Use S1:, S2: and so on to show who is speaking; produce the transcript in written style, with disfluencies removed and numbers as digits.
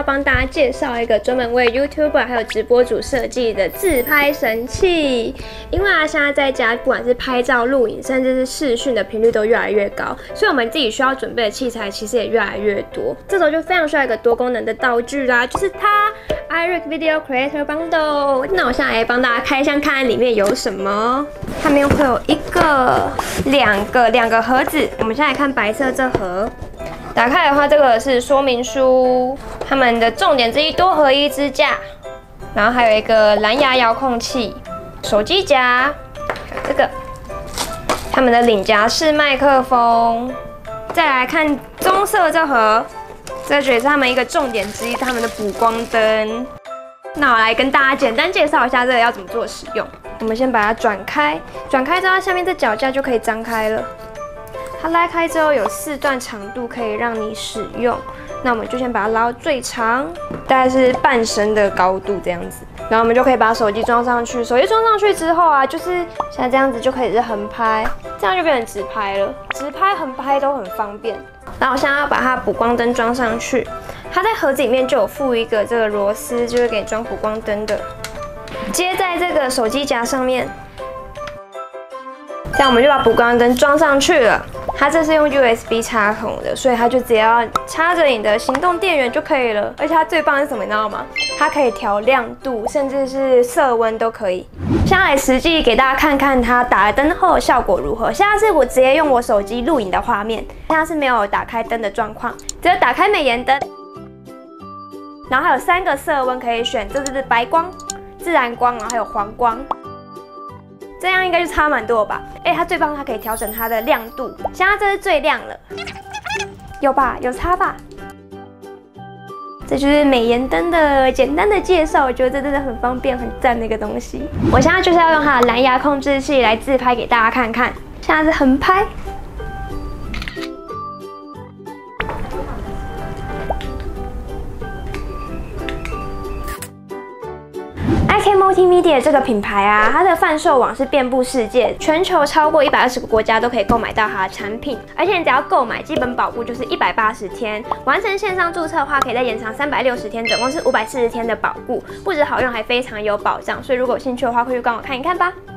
S1: 要帮大家介绍一个专门为 YouTuber 还有直播主设计的自拍神器。因为现在在家不管是拍照、录影，甚至是视讯的频率都越来越高，所以我们自己需要准备的器材其实也越来越多。这时候就非常需要一个多功能的道具啦，就是它 iRig Video Creator Bundle。那我现在来帮大家开箱看看里面有什么。它里面会有两个盒子。我们现在来看白色这盒。 打开的话，这个是说明书，他们的重点之一多合一支架，然后还有一个蓝牙遥控器、手机夹，这个他们的领夹式麦克风。再来看棕色这盒，这也是他们一个重点之一，他们的补光灯。那我来跟大家简单介绍一下这个要怎么做使用。我们先把它转开，转开之后，下面这脚架就可以张开了。 它拉开之后有4段长度可以让你使用，那我们就先把它拉到最长，大概是半身的高度这样子，然后我们就可以把手机装上去。手机装上去之后啊，就是像这样子就可以是横拍，这样就变成直拍了。直拍、横拍都很方便。然后我现在要把它补光灯装上去，它在盒子里面就有附一个这个螺丝，就是给你装补光灯的，接在这个手机夹上面。 这样我们就把补光灯装上去了。它这是用 USB 插孔的，所以它就只要插着你的行动电源就可以了。而且它最棒的是什么，你知道吗？它可以调亮度，甚至是色温都可以。现在来实际给大家看看它打了灯后效果如何。现在是我直接用我手机录影的画面，现在是没有打开灯的状况，只有打开美颜灯。然后还有3个色温可以选，这就是白光、自然光，然后还有黄光。 这样应该就差蛮多吧？它最棒，它可以调整它的亮度。现在这是最亮了，有吧？有差吧？这就是美颜灯的简单的介绍，我觉得这真的很方便、很赞的一个东西。我现在就是要用它的蓝牙控制器来自拍给大家看看。现在是横拍。 IK Multimedia 这个品牌啊，它的贩售网是遍布世界，全球超过120个国家都可以购买到它的产品。而且你只要购买，基本保固就是180天，完成线上注册的话，可以再延长360天，总共是540天的保固，不止好用，还非常有保障。所以如果有兴趣的话，快去官网看一看吧。